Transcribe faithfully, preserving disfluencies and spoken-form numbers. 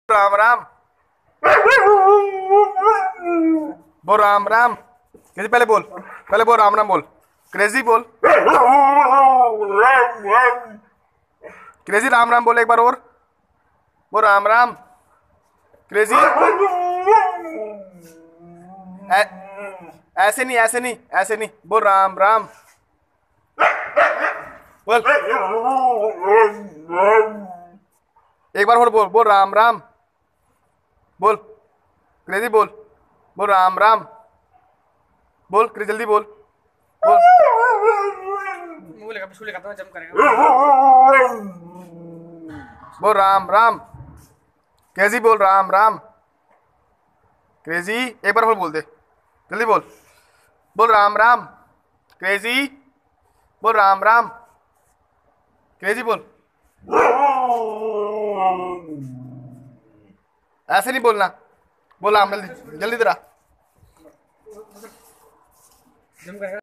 राम राम। बोल राम राम। कैसे पहले बोल, पहले बोल राम राम बोल। क्रेजी बोल, क्रेजी राम राम बोल एक बार और। बोल राम राम। क्रेजी ऐ, ऐसे नहीं ऐसे नहीं ऐसे नहीं, बोल राम राम बोल। एक बार और बोल, बोल राम राम बोल। क्रेजी बोल, बोल राम राम बोल। क्रेजी जल्दी बोल, बोल। मुंह लगा बिस्कुट लगा जम करेगा। बोल राम राम। क्रेजी बोल राम राम। क्रेजी एक बार और बोल दे, जल्दी बोल। बोल राम राम। क्रेजी बोल राम राम। क्रेजी बोल। ऐसे नहीं बोलना, बोल राम जल्दी जल्दी तेरा जम करेगा।